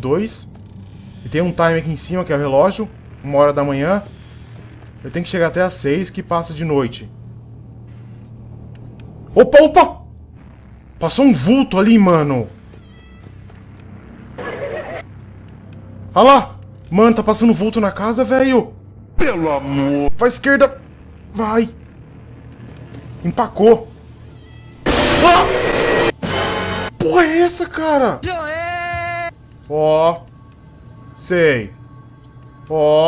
2. E tem um time aqui em cima, que é o relógio. 1h da manhã. Eu tenho que chegar até às 6, que passa de noite. Opa, opa! Passou um vulto ali, mano. Olha lá! Mano, tá passando vulto na casa, velho. Pelo amor. Vai à esquerda. Vai. Empacou. Ah! Porra é essa, cara? Ó. Sei. Ó.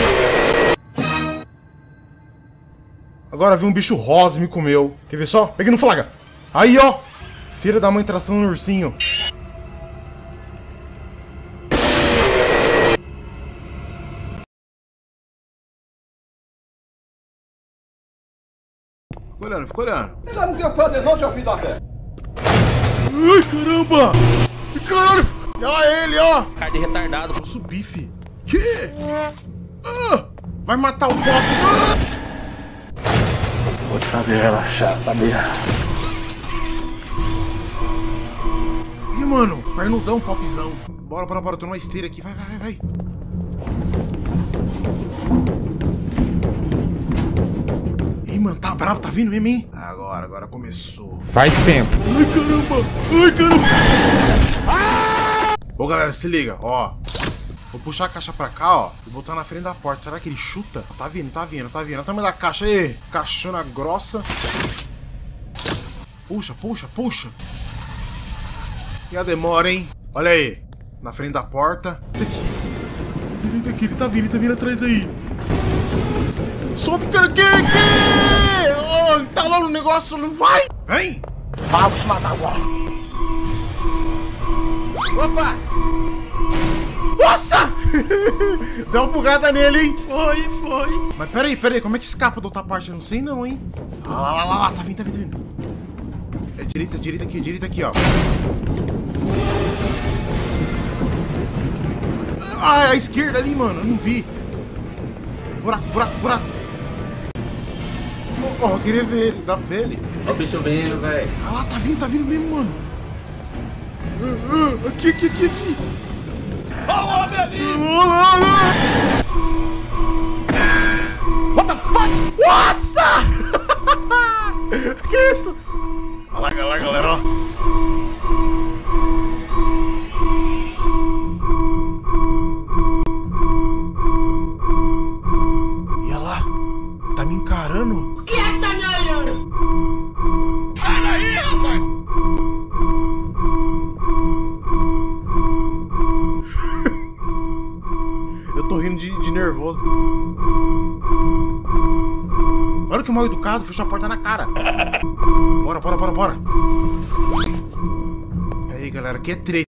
Agora vi um bicho rosa e me comeu. Quer ver só? Peguei no flaga. Aí, ó. Filha da mãe traçando no ursinho. Ficou olhando. Já não deu pra fazer não, seu filho da pé. Ai, caramba! Caralho! Olha ele, ó! Cara de retardado. Nossa, o bife. Que? Vai matar o pop! Vou te fazer relaxar, sabia? Ih, mano, pernudão, popzão. Bora, eu tô numa esteira aqui. Vai. Ih, mano, tá bravo, tá vindo mesmo, hein? Agora começou. Faz tempo. Ai, caramba! Ô, galera, se liga, ó. Vou puxar a caixa pra cá, ó, e botar na frente da porta. Será que ele chuta? Tá vindo. Olha o tamanho da caixa aí. Caixona grossa. Puxa. E a demora, hein? Olha aí. Na frente da porta. Aqui. Ele tá vindo atrás aí. Sobe, cara. Que? Oh, tá lá no negócio, não vai? Vem! Vamos matar agora. Opa! Nossa! Deu uma bugada nele, hein? Foi. Mas peraí, como é que escapa da outra parte? Eu não sei não, hein? Lá, tá vindo. É direita aqui, ó. Ah, é a esquerda ali, mano, eu não vi. Buraco. Ó, eu queria ver ele, dá pra ver ele? Ó o bicho vindo, velho. Ah lá, tá vindo mesmo, mano. Aqui. Ó o homem ali! Olha! What the fuck? Nossa! Que isso? Olha lá, galera, ó. E olha lá, tá me encarando? Quem é que tá me olhando? Olha aí, rapaz! Eu tô rindo de nervoso. Olha que mal educado, fechou a porta na cara. Bora. Aí, galera, aqui é treta.